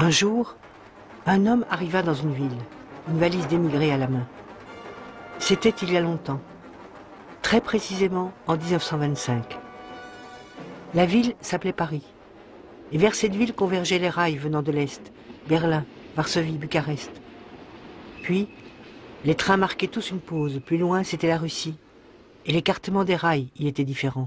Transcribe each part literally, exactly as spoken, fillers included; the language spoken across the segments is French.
Un jour, un homme arriva dans une ville, une valise d'émigrés à la main. C'était il y a longtemps, très précisément en mille neuf cent vingt-cinq. La ville s'appelait Paris, et vers cette ville convergeaient les rails venant de l'Est, Berlin, Varsovie, Bucarest. Puis, les trains marquaient tous une pause, plus loin c'était la Russie, et l'écartement des rails y était différent.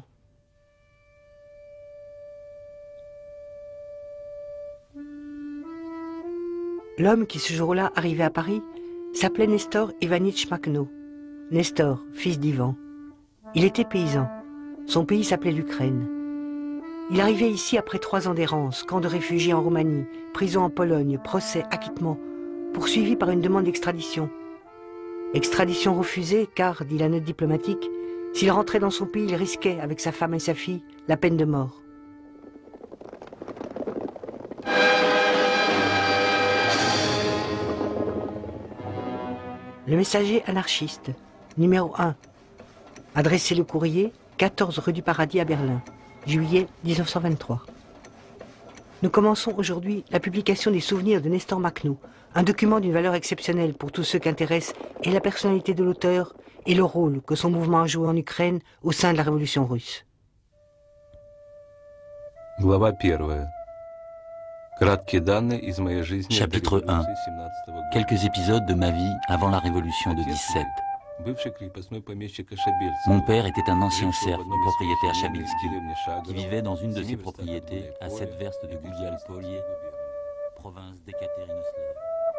L'homme qui ce jour-là arrivait à Paris s'appelait Nestor Ivanitch Makhno. Nestor, fils d'Ivan. Il était paysan. Son pays s'appelait l'Ukraine. Il arrivait ici après trois ans d'errance, camp de réfugiés en Roumanie, prison en Pologne, procès, acquittement, poursuivi par une demande d'extradition. Extradition refusée car, dit la note diplomatique, s'il rentrait dans son pays, il risquait, avec sa femme et sa fille, la peine de mort. Le messager anarchiste, numéro un. Adressez le courrier, quatorze rue du Paradis à Berlin, juillet mille neuf cent vingt-trois. Nous commençons aujourd'hui la publication des souvenirs de Nestor Makhno, un document d'une valeur exceptionnelle pour tous ceux qui intéressent et la personnalité de l'auteur et le rôle que son mouvement a joué en Ukraine au sein de la révolution russe. Chapitre un. Quelques épisodes de ma vie avant la révolution de dix-sept. Mon père était un ancien serf du propriétaire Chabilski, qui vivait dans une de ses propriétés à sept verstes de Gulialpolye, province d'Ekaterinoslav.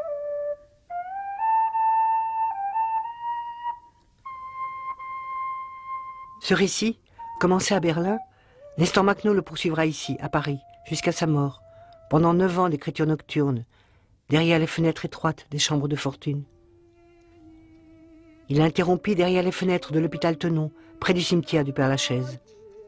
Ce récit, commencé à Berlin, Nestor Makhno le poursuivra ici, à Paris, jusqu'à sa mort, pendant neuf ans d'écriture nocturne, derrière les fenêtres étroites des chambres de fortune. Il interrompit derrière les fenêtres de l'hôpital Tenon, près du cimetière du Père-Lachaise.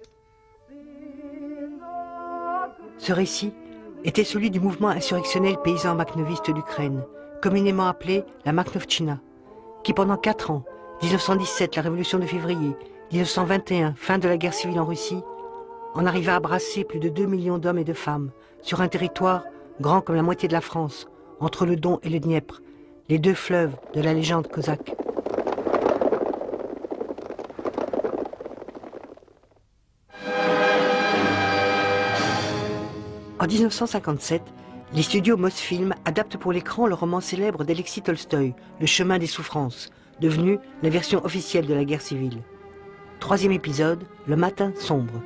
Ce récit était celui du mouvement insurrectionnel paysan makhnoviste d'Ukraine, communément appelé la Makhnovtchina, qui pendant quatre ans, mille neuf cent dix-sept, la révolution de février, mille neuf cent vingt et un, fin de la guerre civile en Russie, en arriva à brasser plus de deux millions d'hommes et de femmes sur un territoire grand comme la moitié de la France, entre le Don et le Dniepr, les deux fleuves de la légende cosaque. En mille neuf cent cinquante-sept, les studios Mosfilm adaptent pour l'écran le roman célèbre d'Alexis Tolstoï, Le chemin des souffrances, devenu la version officielle de la guerre civile. Troisième épisode, Le matin sombre.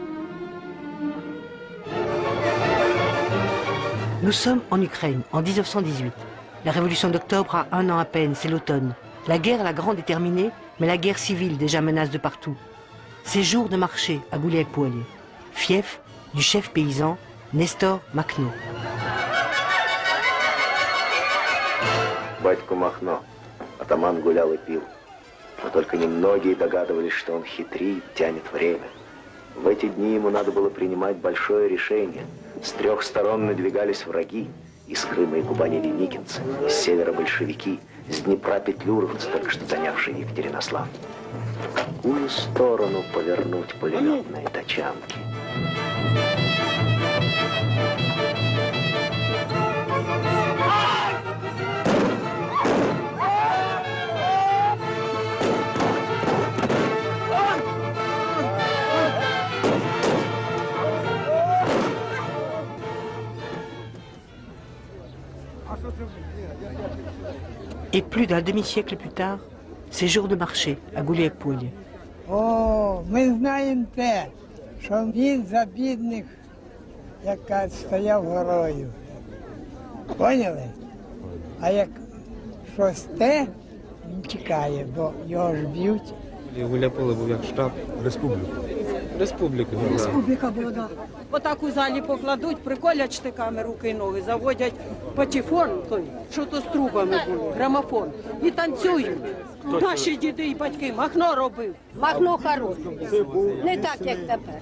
Nous sommes en Ukraine, en mille neuf cent dix-huit. La révolution d'octobre a un an à peine, c'est l'automne. La guerre, la grande, est terminée, mais la guerre civile déjà menace de partout. C'est jour de marché à Gulialpolye, fief du chef paysan Nestor Makhno. Батько Махно, атаман гулял и пил. Но только немногие догадывались, что он хитрит, тянет время. В эти дни ему надо было принимать большое решение. С трех сторон надвигались враги. Из Крыма и Кубани деникинцы, с севера большевики, с Днепра петлюровцы, только что занявшие Екатеринослав. В какую сторону повернуть пулеметные тачанки? Et plus d'un demi-siècle plus tard, c'est jour de marché à Gulialpolye. О, ми знаємо те, що він за бідних, яка стояв горою. Поняли? А як щось те, він тікає, бо його ж б'ють. Гуляйполе був як штаб республіки. Республіки. Республіка була, так. Отак у залі покладуть, приколять штиками руки і ноги, заводять патефон, той, що то з трубами було, грамофон, і танцюють. Наші діди і батьки, Махно робив. Махно хороший, не так, як тепер.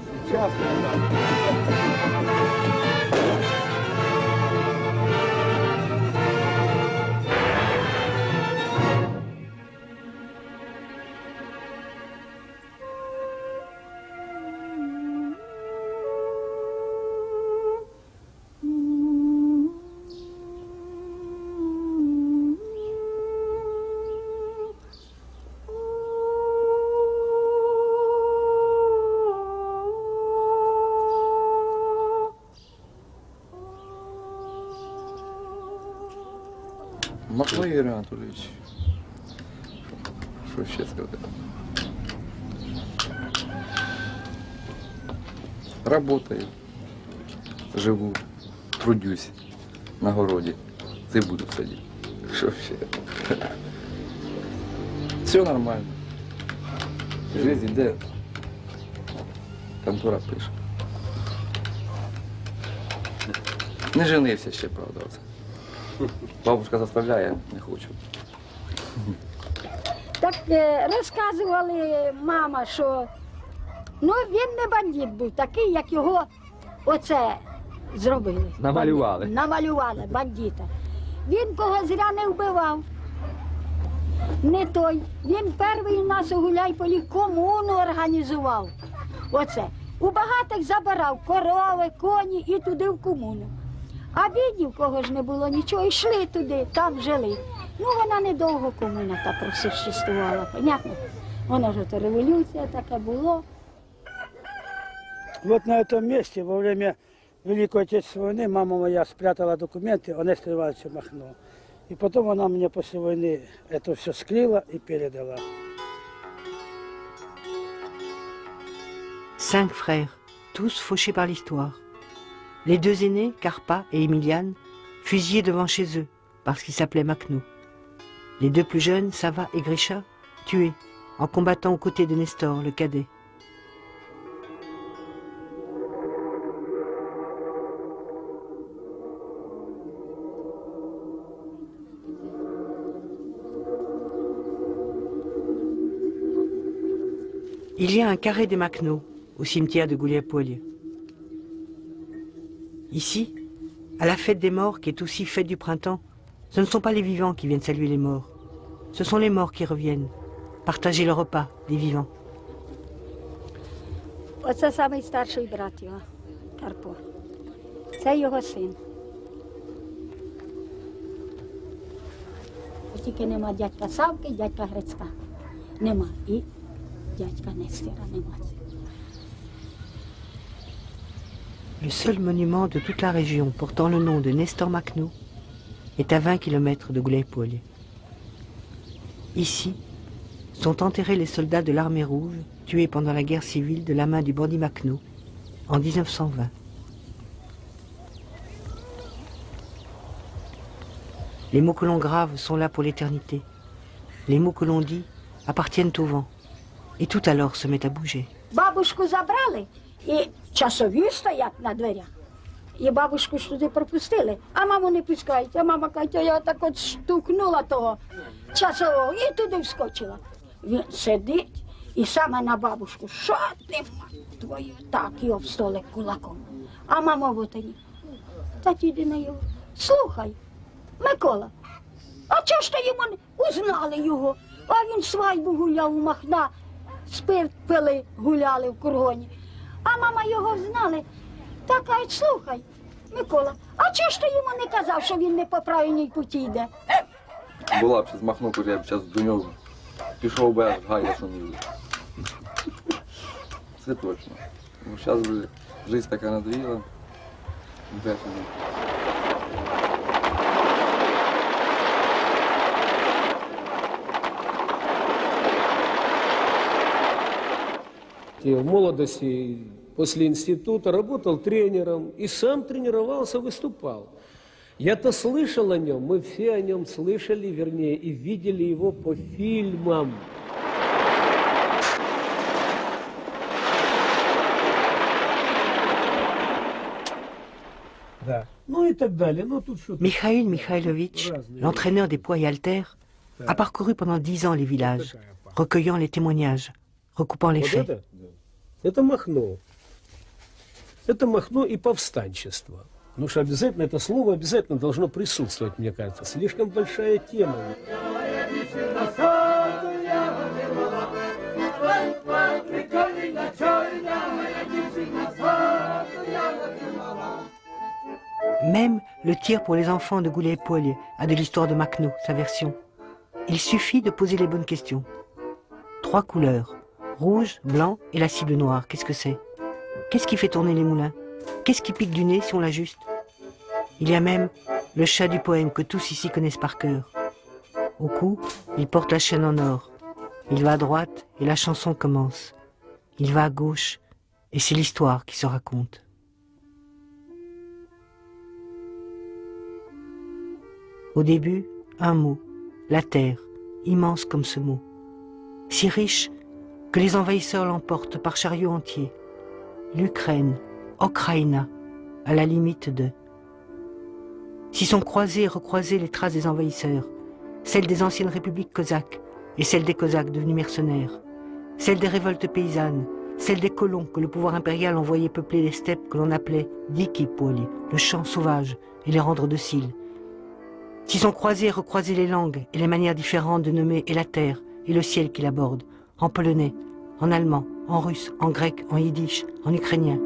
Махно Юрій Анатолійович. Що ще сказати? Работаю, живу, трудюсь на городі. Цибулю садити. Що ще? Все нормально. Жизнь йде. Контора пише. Не женився ще, правда. Оце. Бабушка заставляє, не хочу. Так е, розказували мама, що ну, він не бандит був, такий, як його оце зробили. Намалювали. Бандит. Намалювали бандита. Він кого зря не вбивав. Не той. Він перший у нас у Гуляйполі комуну організував. Оце. У багатих забирав корови, коні і туди в комуну. А бідні, в кого ж не було нічого, йшли туди, там жили. Ну, вона недовго комуна так просуществувала, понятно? Вона ж то революція таке було. Вот на этом месте во время Великой Отечественной войны мама моя спрятала документы о Несторе Ивановиче Махно. И потом она мне после войны это все скрыла и передала. Cinq frères, tous fauchés par l'histoire. Les deux aînés, Carpa et Emiliane, fusillés devant chez eux, parce qu'ils s'appelaient Machno. Les deux plus jeunes, Sava et Grisha, tués, en combattant aux côtés de Nestor, le cadet. Il y a un carré des Machno au cimetière de Gouliapolie. Ici, à la fête des morts, qui est aussi fête du printemps, ce ne sont pas les vivants qui viennent saluer les morts. Ce sont les morts qui reviennent, partager le repas des vivants. Оце самий старший брат його, Карпо. Це його син. Тільки нема дядька Савки, дядька Грицька. Нема. І дядька Нестора нема. Le seul monument de toute la région portant le nom de Nestor Machno est à vingt kilomètres de Gouliapolie. Ici sont enterrés les soldats de l'armée rouge tués pendant la guerre civile de la main du bandit Machno en mille neuf cent vingt. Les mots que l'on grave sont là pour l'éternité. Les mots que l'on dit appartiennent au vent. Et tout alors se met à bouger. Бабушку забрали, і часові стоять на дверях. І бабушку ж туди пропустили, а маму не пускають. А мама каже, я так от штукнула того часового і туди вскочила. Він сидить і саме на бабушку, що ти, мать твою, так, і об столик кулаком. А мама в отені, та тіди на його, слухай, Микола, а чого ж ти йому не узнали його? А він свадьбу гуляв у Махна, спирт пили, гуляли в кургоні. А мама його знали. Та кажуть, слухай, Микола, а чого ж ти йому не казав, що він не по правильній путі йде? Була б ще змахнув, я б зараз до нього пішов би аж гайда, що не буде. Це точно. Бо зараз вже життя така надоїла. В молодости, после института, работал тренером и сам тренировался, выступал. Я-то слышал о нем, мы все о нем слышали, вернее, и видели его по фильмам. Да. Ну и так далее. Ну, тут что-то... Mikhail Mikhailovitch, l'entraîneur des poids et haltères, a parcouru pendant dix ans les villages, recueillant les témoignages, recoupant les Вот faits. это? Это Махно. Это Махно и повстанчество. Потому что обязательно это слово обязательно должно присутствовать, мне кажется. Слишком большая тема. Même le tir pour les enfants de Gouliapolie a de l'histoire de Machno, sa version. Il suffit de poser les bonnes questions. Trois couleurs, rouge, blanc et la cible noire, qu'est-ce que c'est? Qu'est-ce qui fait tourner les moulins? Qu'est-ce qui pique du nez si on l'ajuste? Il y a même le chat du poème que tous ici connaissent par cœur. Au cou, il porte la chaîne en or. Il va à droite et la chanson commence. Il va à gauche et c'est l'histoire qui se raconte. Au début, un mot, la terre, immense comme ce mot, si riche que les envahisseurs l'emportent par chariot entier. L'Ukraine, Okraïna, à la limite de. S'y sont croisées et recroisées les traces des envahisseurs, celles des anciennes républiques cosaques et celles des cosaques devenus mercenaires, celles des révoltes paysannes, celles des colons que le pouvoir impérial envoyait peupler les steppes que l'on appelait Diki Poli, le champ sauvage, et les rendre dociles. S'y sont croisées et recroisées les langues et les manières différentes de nommer et la terre et le ciel qui l'aborde, en polonais, en allemand, en russe, en grec, en yiddish, en ukrainien.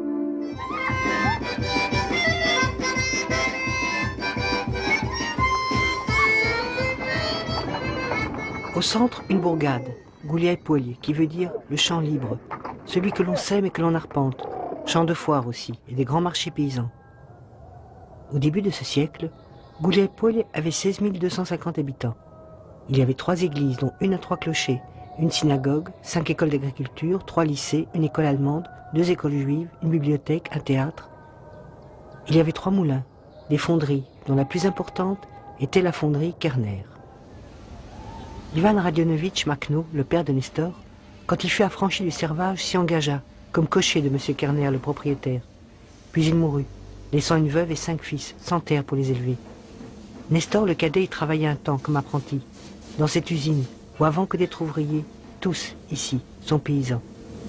Au centre, une bourgade, Gouliaï-Poilier, qui veut dire le champ libre, celui que l'on sème et que l'on arpente, champ de foire aussi, et des grands marchés paysans. Au début de ce siècle, Gouliaï-Poilier avait seize mille deux cent cinquante habitants. Il y avait trois églises, dont une à trois clochers, une synagogue, cinq écoles d'agriculture, trois lycées, une école allemande, deux écoles juives, une bibliothèque, un théâtre. Il y avait trois moulins, des fonderies, dont la plus importante était la fonderie Kerner. Ivan Radionovitch Makhno, le père de Nestor, quand il fut affranchi du servage, s'y engagea, comme cocher de M. Kerner, le propriétaire. Puis il mourut, laissant une veuve et cinq fils, sans terre pour les élever. Nestor, le cadet, y travaillait un temps comme apprenti, dans cette usine, où avant que d'être ouvriers, tous, ici, sont paysans.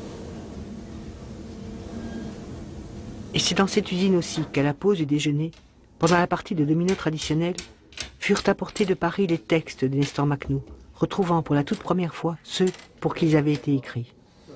Et c'est dans cette usine aussi qu'à la pause du déjeuner, pendant la partie de domino traditionnelle, furent apportés de Paris les textes de Nestor Makhno, retrouvant pour la toute première fois ceux pour qui ils avaient été écrits.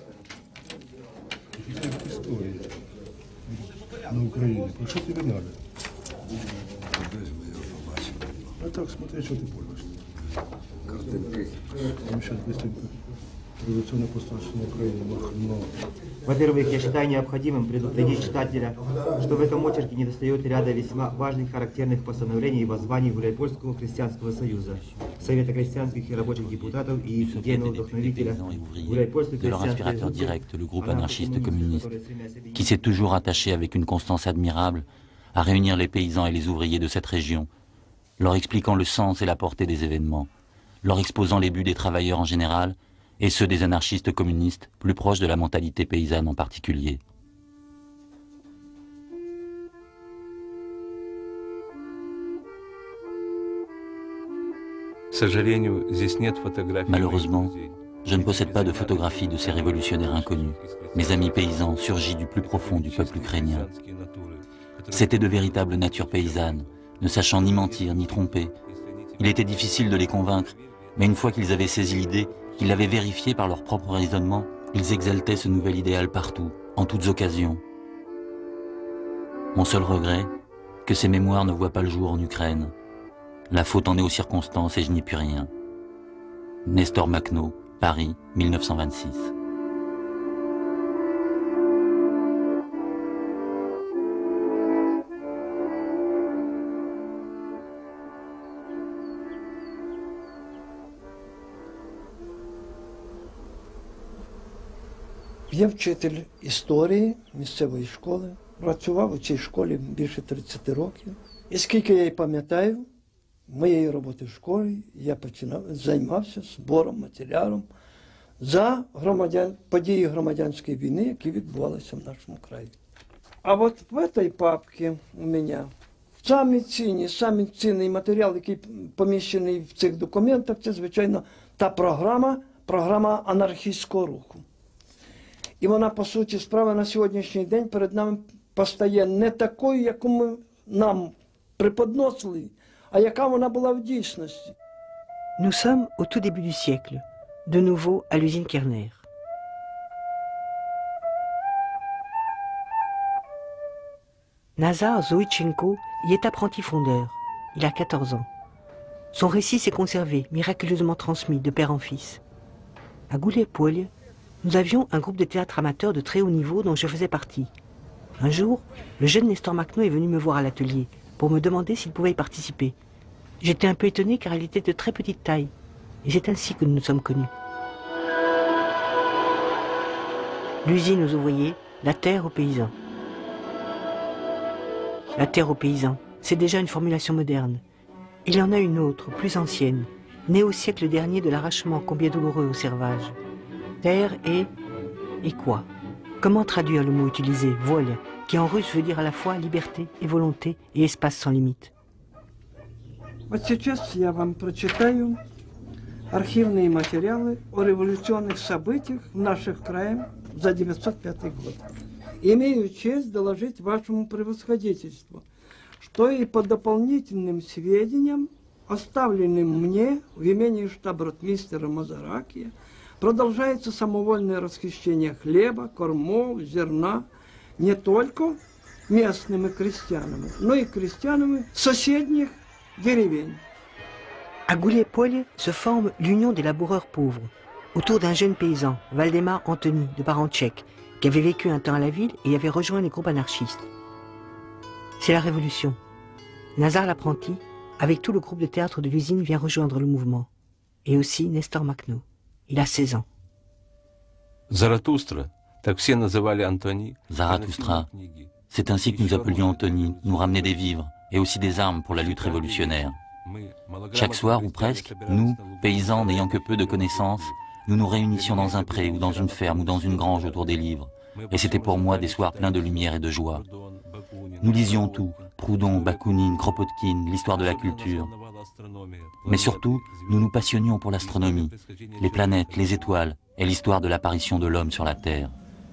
Во-первых, я считаю необходимым предупредить читателя, что в этом очерке недостает ряда весьма важных характерных постановлений и воззваний Гуляйпольского крестьянского союза, Совета крестьянских и рабочих депутатов и идейного вдохновителя Гуляйпольского de leur inspirateur direct, le groupe anarchiste communiste, qui s'est toujours attaché avec une constance admirable à réunir les paysans et les ouvriers de cette région, leur expliquant le sens et la portée des événements, leur exposant les buts des travailleurs en général et ceux des anarchistes communistes, plus proches de la mentalité paysanne en particulier. Malheureusement, je ne possède pas de photographie de ces révolutionnaires inconnus, mes amis paysans surgis du plus profond du peuple ukrainien. C'étaient de véritables natures paysannes, ne sachant ni mentir ni tromper. Il était difficile de les convaincre, mais une fois qu'ils avaient saisi l'idée, qu'ils l'avaient vérifiée par leur propre raisonnement, ils exaltaient ce nouvel idéal partout, en toutes occasions. Mon seul regret, que ces mémoires ne voient pas le jour en Ukraine. La faute en est aux circonstances et je n'y puis rien. Nestor Makhno, Paris, mille neuf cent vingt-six. Я вчитель історії місцевої школи, працював у цій школі більше тридцять років. І скільки я її пам'ятаю, моєї роботи в школі я починав, займався збором матеріалом за громадян, події громадянської війни, які відбувалися в нашому краї. А от в цій папці у мене самі цінні, самі цінний матеріал, який поміщений в цих документах, це, звичайно, та програма, програма анархістського руху. І вона, по суті, справа на сьогоднішній день перед нами постає не такою, яку ми нам преподносили, а яка вона була в дійсності. Nous sommes au tout début du siècle, de nouveau à l'usine Kerner. Nazar Zoïtchenko y est apprenti fondeur. Il a quatorze ans. Son récit s'est conservé, miraculeusement transmis de père en fils. À Gouliaï-Poilier, nous avions un groupe de théâtre amateur de très haut niveau dont je faisais partie. Un jour, le jeune Nestor Makhno est venu me voir à l'atelier, pour me demander s'il pouvait y participer. J'étais un peu étonné car il était de très petite taille. Et c'est ainsi que nous nous sommes connus. L'usine aux ouvriers, la terre aux paysans. La terre aux paysans, c'est déjà une formulation moderne. Il y en a une autre, plus ancienne, née au siècle dernier de l'arrachement combien douloureux au servage. Terre et... et quoi? Comment traduire le mot utilisé, volia, qui en russe veut dire à la fois liberté et volonté et espace sans limite? Вот сейчас я вам прочитаю архивные материалы о революционных событиях в наших краях за девятьсот пятый год. Имею честь доложить вашему превосходительству, что и по дополнительным сведениям, оставленным мне в имении штаб-ротмистера Мазаракия, продолжается самовольное расхищение хлеба, кормов, зерна не только местными крестьянами, но и крестьянами соседних деревень. À Goulet-Polje se forme l'Union des laboureurs pauvres, autour d'un jeune paysan, Valdemar Antoni, de parents tchèques, qui avait vécu un temps à la ville et avait rejoint les groupes anarchistes. C'est la révolution. Nazar l'apprenti, avec tout le groupe de théâtre de l'usine, vient rejoindre le mouvement. Et aussi Nestor Makhno. Il a seize ans. Zarathustra, c'est ainsi que nous appelions Antoni, nous ramener des vivres et aussi des armes pour la lutte révolutionnaire. Chaque soir, ou presque, nous, paysans n'ayant que peu de connaissances, nous nous réunissions dans un pré ou dans une ferme ou dans une grange autour des livres. Et c'était pour moi des soirs pleins de lumière et de joie. Nous lisions tout, Proudhon, Bakounine, Kropotkin, l'histoire de la culture. Mais surtout, nous nous passionnions pour l'astronomie, les planètes, les étoiles et l'histoire de l'apparition de l'homme sur la Terre.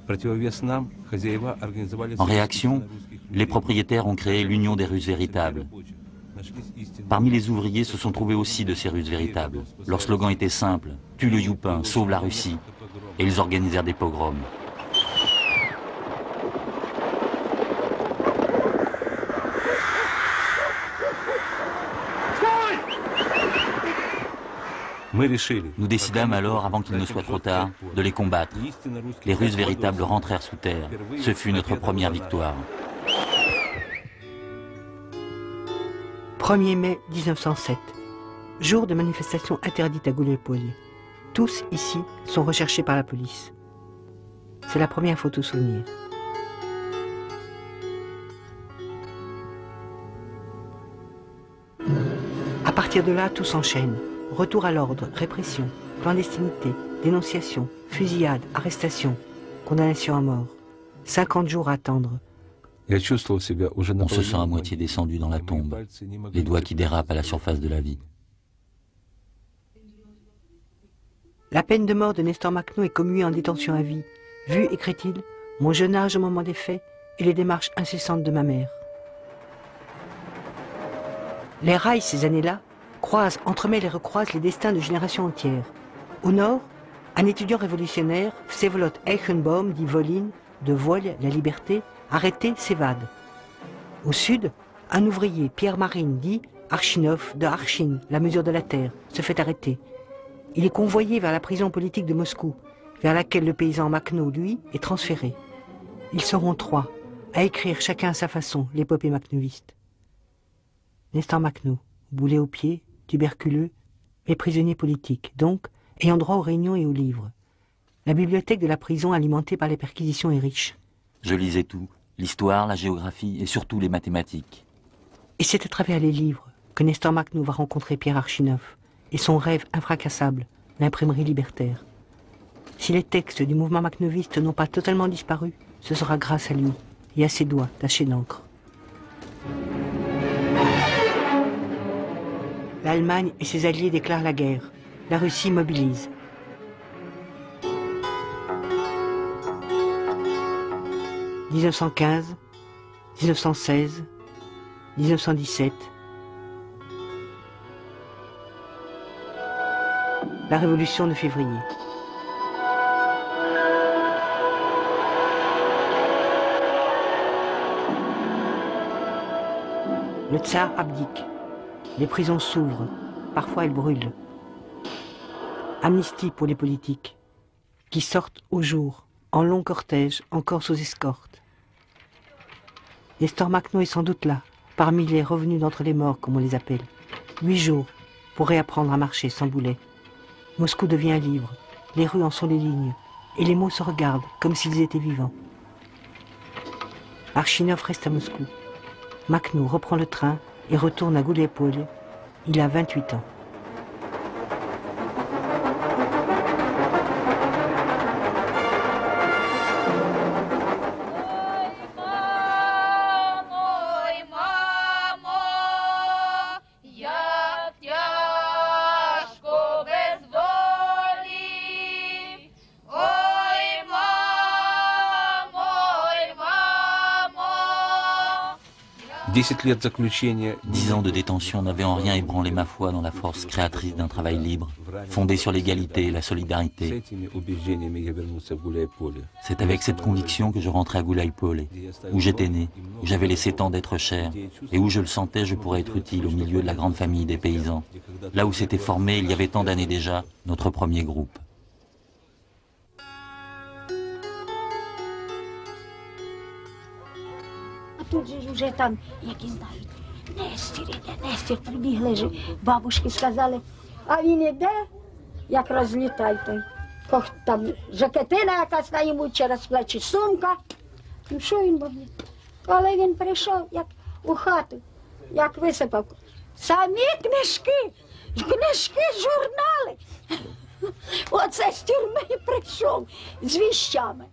En réaction, les propriétaires ont créé l'Union des Russes véritables. Parmi les ouvriers se sont trouvés aussi de ces Russes véritables. Leur slogan était simple, « Tue le Youpin, sauve la Russie ». Et ils organisèrent des pogroms. Nous décidâmes alors, avant qu'il ne soit trop tard, de les combattre. Les Russes véritables rentrèrent sous terre. Ce fut notre première victoire. premier mai mille neuf cent sept, jour de manifestation interdite à Goulet-Polje. Tous ici sont recherchés par la police. C'est la première photo souvenir. À partir de là, tout s'enchaîne. Retour à l'ordre, répression, clandestinité, dénonciation, fusillade, arrestation, condamnation à mort. cinquante jours à attendre. On se sent à moitié descendu dans la tombe, les doigts qui dérapent à la surface de la vie. La peine de mort de Nestor Makhno est commuée en détention à vie, vu, écrit-il, mon jeune âge au moment des faits et les démarches incessantes de ma mère. Les rails, ces années-là, croisent, entremêlent et recroisent les destins de générations entières. Au nord, un étudiant révolutionnaire, Vsevolod Eichenbaum, dit Volin, de Volia, la liberté, arrêté, s'évade. Au sud, un ouvrier, Pierre Marine, dit Archinov, de Archin, la mesure de la terre, se fait arrêter. Il est convoyé vers la prison politique de Moscou, vers laquelle le paysan Makhno, lui, est transféré. Ils seront trois, à écrire chacun à sa façon l'épopée makhnoviste. Nestor Makhno, boulet aux pieds, tuberculeux, mais prisonnier politique, donc ayant droit aux réunions et aux livres. La bibliothèque de la prison alimentée par les perquisitions est riche. Je lisais tout, l'histoire, la géographie et surtout les mathématiques. Et c'est à travers les livres que Nestor Makhno va rencontrer Pierre Archinov et son rêve infracassable, l'imprimerie libertaire. Si les textes du mouvement makhnoviste n'ont pas totalement disparu, ce sera grâce à lui et à ses doigts tachés d'encre. L'Allemagne et ses alliés déclarent la guerre. La Russie mobilise. mille neuf cent quinze, mille neuf cent seize, mille neuf cent dix-sept. La révolution de février. Le tsar abdique. Les prisons s'ouvrent. Parfois elles brûlent. Amnistie pour les politiques, qui sortent au jour, en long cortège, encore sous escorte. Nestor Makhno est sans doute là, parmi les revenus d'entre les morts, comme on les appelle. Huit jours pour réapprendre à marcher sans boulet. Moscou devient un livre, les rues en sont les lignes, et les mots se regardent comme s'ils étaient vivants. Archinov reste à Moscou. Makhno reprend le train et retourne à Gouliaï-Polé. Il a vingt-huit ans. Dix ans de détention n'avaient en rien ébranlé ma foi dans la force créatrice d'un travail libre, fondé sur l'égalité et la solidarité. C'est avec cette conviction que je rentrais à Gouliaï-Polé, où j'étais né, où j'avais laissé tant d'être cher, et où je le sentais je pourrais être utile au milieu de la grande famille des paysans, là où s'était formé, il y avait tant d'années déjà, notre premier groupe. Тут же вже там, як і знають, Нестір іде, Нестір, прибігли ж, бабушки сказали, а він іде, як розлітай той. Кох там жакетина якась на йому через плечі, сумка. Ну що він бабі? Коли він прийшов, як у хату, як висипав, самі книжки, книжки, журнали. Оце з тюрми прийшов з віщами.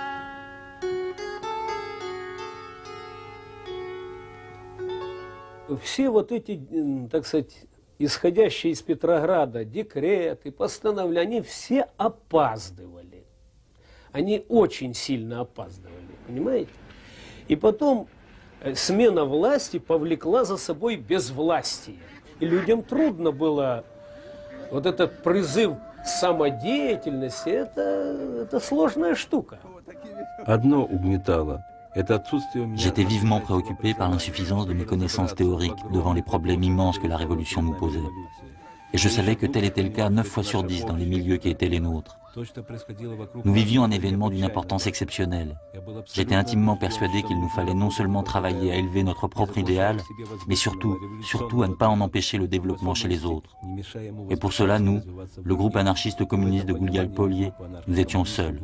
Все вот эти, так сказать, исходящие из Петрограда декреты, постановления, они все опаздывали. Они очень сильно опаздывали, понимаете? И потом смена власти повлекла за собой безвластие. И людям трудно было вот этот призыв к самодеятельности, это, это сложная штука. Одно угнетало. J'étais vivement préoccupé par l'insuffisance de mes connaissances théoriques devant les problèmes immenses que la Révolution nous posait. Et je savais que tel était le cas neuf fois sur dix dans les milieux qui étaient les nôtres. Nous vivions un événement d'une importance exceptionnelle. J'étais intimement persuadé qu'il nous fallait non seulement travailler à élever notre propre idéal, mais surtout, surtout à ne pas en empêcher le développement chez les autres. Et pour cela, nous, le groupe anarchiste communiste de Gouliaï-Polé, nous étions seuls.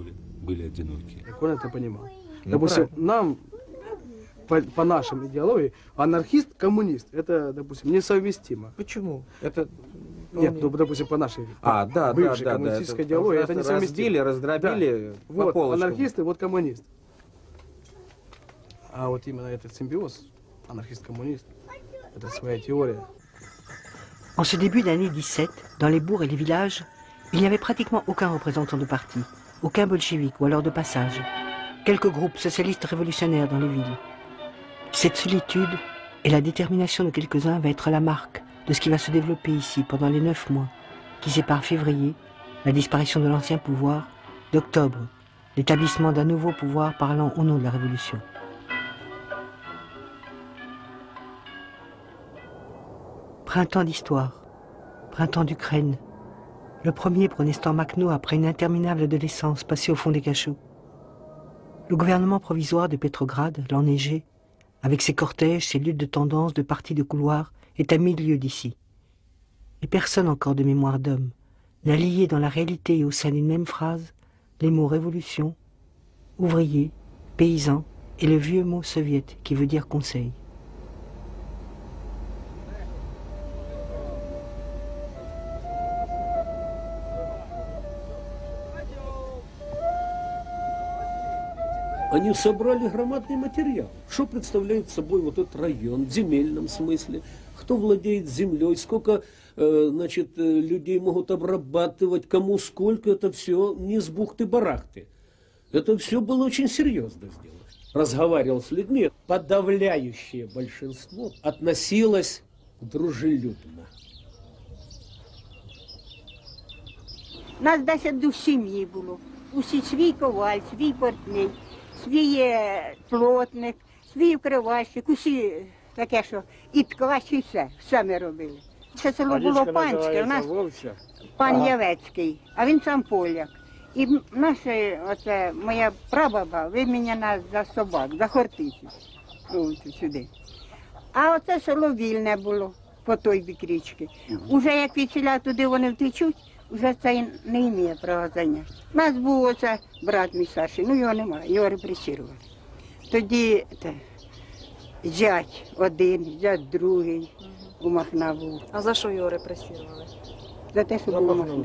Допустим, нам, по, по нашей идеологии, анархист-коммунист, это, допустим, несовместимо. Почему? Это... Нет, ну, допустим, по нашей а, да, бывшей да, коммунистической да, идеологии, это несовместимо. Разбили, раздробили да. по Вот, полочкам. анархисты, вот коммунист. А вот именно этот симбиоз, анархист-коммунист, это своя теория. En ce début d'année dix-sept, dans les bourgs et les villages, il n'y avait pratiquement aucun représentant de parti, aucun bolchevique ou alors de passage. Quelques groupes socialistes révolutionnaires dans les villes. Cette solitude et la détermination de quelques-uns va être la marque de ce qui va se développer ici pendant les neuf mois qui séparent février, la disparition de l'ancien pouvoir, d'octobre, l'établissement d'un nouveau pouvoir parlant au nom de la Révolution. Printemps d'histoire, printemps d'Ukraine, le premier pour Nestor Makhno après une interminable adolescence passée au fond des cachots. Le gouvernement provisoire de Petrograd, l'enneigé, avec ses cortèges, ses luttes de tendance, de partis de couloir, est à mille lieues d'ici. Et personne encore de mémoire d'homme n'a lié dans la réalité et au sein d'une même phrase les mots révolution, ouvrier, paysan et le vieux mot soviet qui veut dire conseil. Они собрали громадный материал. Что представляет собой вот этот район в земельном смысле? Кто владеет землей? Сколько э, значит, людей могут обрабатывать? Кому сколько? Это все не с бухты-барахты. Это все было очень серьезно сделано. Разговаривал с людьми. Подавляющее большинство относилось дружелюбно. Нас десять душ сім'ї було. Усі свій коваль, свій портний. Свій плотник, свій вкривальщик, усі таке, що і ткач, і все, все ми робили. Це село було панське, у нас пан ага. Явецький, а він сам поляк. І наша, оце, моя прабаба виміняна за собак, за хортицю, сюди. А оце село вільне було по той бік річки. Уже як відсіля туди вони втечуть, вже це не має права зайняти. У нас був оце брат мій старший, ну його немає, його репресували. Тоді те, зять один, зять другий у Махна був. А за що його репресували? За те, що було Махна.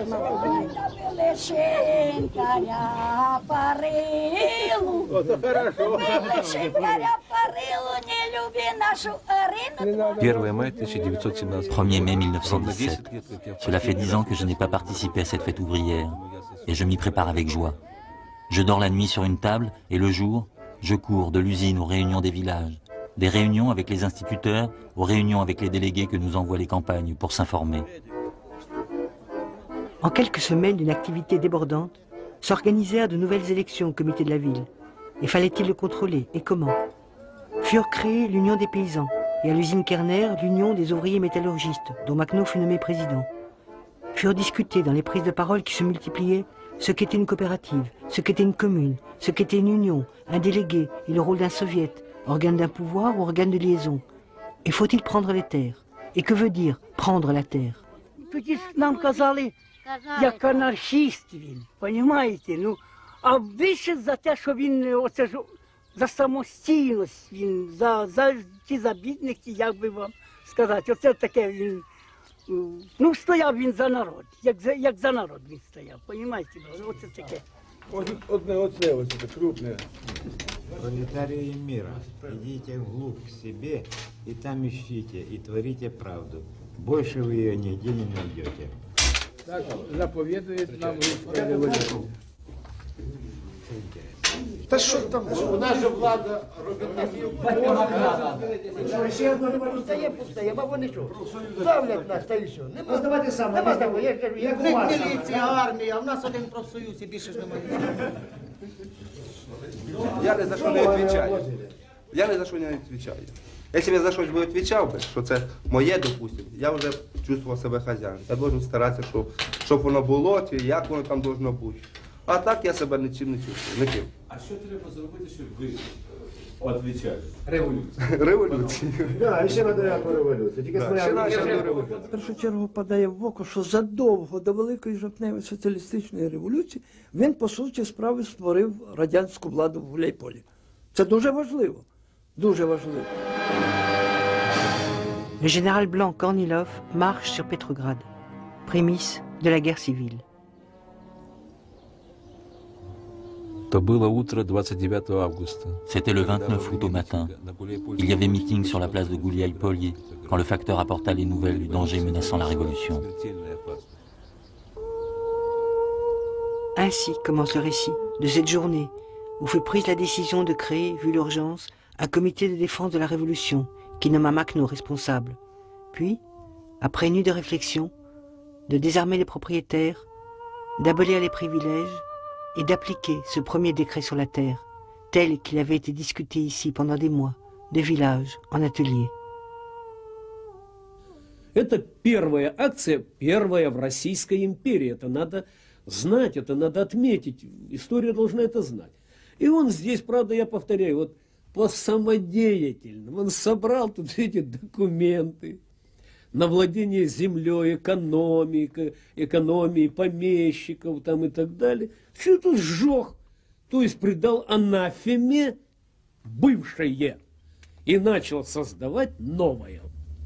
Лишенькаря парилу, лишенькаря парилу, не люби нашу Арину. первое мая тысяча девятьсот семнадцатого. premier mai mille neuf cent dix-sept. Cela fait dix ans que je n'ai pas participé à cette fête ouvrière, et je m'y prépare avec joie. Je dors la nuit sur une table, et le jour, je cours de l'usine aux réunions des villages, des réunions avec les instituteurs, aux réunions avec les délégués que nous envoient les campagnes pour s'informer. En quelques semaines d'une activité débordante, s'organisèrent de nouvelles élections au comité de la ville. Et fallait-il le contrôler, et comment? Furent créées l'Union des paysans, et à l'usine Kerner, l'Union des ouvriers métallurgistes, dont Makhno fut nommé président. Furent discutées dans les prises de parole qui se multipliaient ce qu'était une coopérative, ce qu'était une commune, ce qu'était une union, un délégué et le rôle d'un soviet, organe d'un pouvoir ou organe de liaison. Et faut-il prendre les terres? Et que veut dire prendre la terre? Тоді нам казали, як анархіст він, розумієте? Ну, а більше за те, що він, оце ж, за самостійність він, за, за ті забідники, як би вам сказати, оце таке він, ну, стояв він за народ, як за, як за народ він стояв, розумієте? Оце таке. Одне оце, оце, крупне. Пролетарии мира, идите вглубь к себе и там ищите, и творите правду. Больше вы ее нигде не найдете. Так заповідує нам русська революція. Та що там? У нас же влада робить. Ще одна революція є пустає, а вони що? Ставлять нас, та і що? Нема здавати сам, нема здавати. Я кажу, як у вас. Міліція, армія, а в нас один профсоюз і більше ж немає. Я ни за что не отвечаю. Я ни за что не отвечаю. Если я за щось би відповідав би, що це моє, допустим, я вже чувствував себе хазяїном. Я должен старатися, щоб, щоб воно було, чи як воно там должно бути. А так я себе нічим не чувствую. Ніким. А що треба зробити, щоб ви відповідали? Революцію. Революцію. Так, і ще треба по революції. Тільки своя революція. В першу чергу падає в око, що задовго до Великої жовтневої соціалістичної революції він, по суті справи, створив радянську владу в Гуляйполі. Це дуже важливо. Дуже важливо. Le général blanc Kornilov marche sur Petrograd, prémisse de la guerre civile. C'était le vingt-neuf août au matin. Il y avait meeting sur la place de Gouliaï-Polye quand le facteur apporta les nouvelles du danger menaçant la révolution. Ainsi commence le récit de cette journée où fut prise la décision de créer, vu l'urgence, un comité de défense de la Révolution qui nomma Makhno responsable. Puis, après une nuit de réflexion, de désarmer les propriétaires, d'abolir les privilèges et d'appliquer ce premier décret sur la terre, tel qu'il avait été discuté ici pendant des mois, de village en atelier. Это первая акция, первая в Российской империи. Это надо знать, это надо отметить. История должна это знать. И он здесь, правда, я повторяю, вот по самодеятельному. Он собрал тут эти документы на владение землей, экономикой, экономией помещиков там и так далее. Все это сжег, то есть придал анафеме бывшее и начал создавать новое.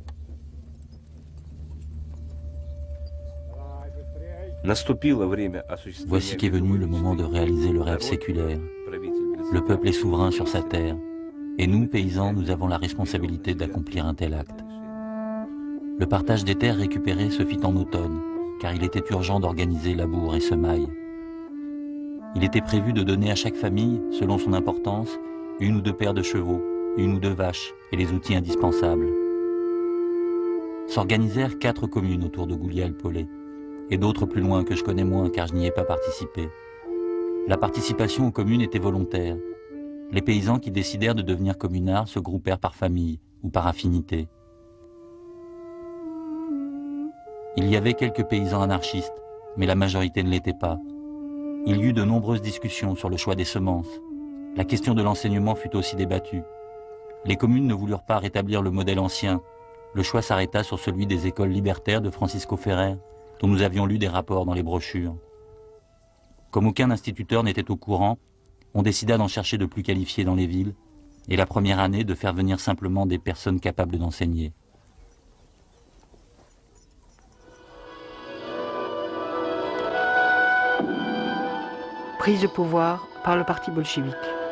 Voici qu'est venu le moment de réaliser le rêve séculaire. Le peuple est souverain sur sa terre, et nous, paysans, nous avons la responsabilité d'accomplir un tel acte. Le partage des terres récupérées se fit en automne, car il était urgent d'organiser labour et semailles. Il était prévu de donner à chaque famille, selon son importance, une ou deux paires de chevaux, une ou deux vaches et les outils indispensables. S'organisèrent quatre communes autour de Gouliaï-Polye, et d'autres plus loin que je connais moins car je n'y ai pas participé. La participation aux communes était volontaire. Les paysans qui décidèrent de devenir communards se groupèrent par famille ou par affinité. Il y avait quelques paysans anarchistes, mais la majorité ne l'était pas. Il y eut de nombreuses discussions sur le choix des semences. La question de l'enseignement fut aussi débattue. Les communes ne voulurent pas rétablir le modèle ancien. Le choix s'arrêta sur celui des écoles libertaires de Francisco Ferrer, dont nous avions lu des rapports dans les brochures. Comme aucun instituteur n'était au courant, on décida d'en chercher de plus qualifiés dans les villes, et la première année de faire venir simplement des personnes capables d'enseigner. Prise de pouvoir par le parti bolchevique.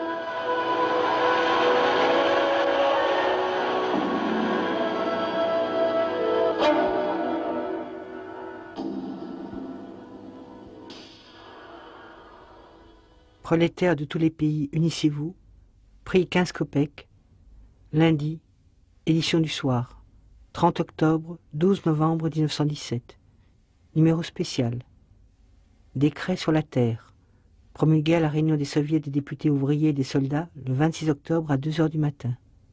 Prolétaires de tous les pays, unissez-vous. Prix quinze kopecks. Lundi, édition du soir. trente octobre, douze novembre mille neuf cent dix-sept. Numéro spécial. Décret sur la terre. Promulgué à la réunion des soviets des députés ouvriers et des soldats le vingt-six octobre à deux heures du matin.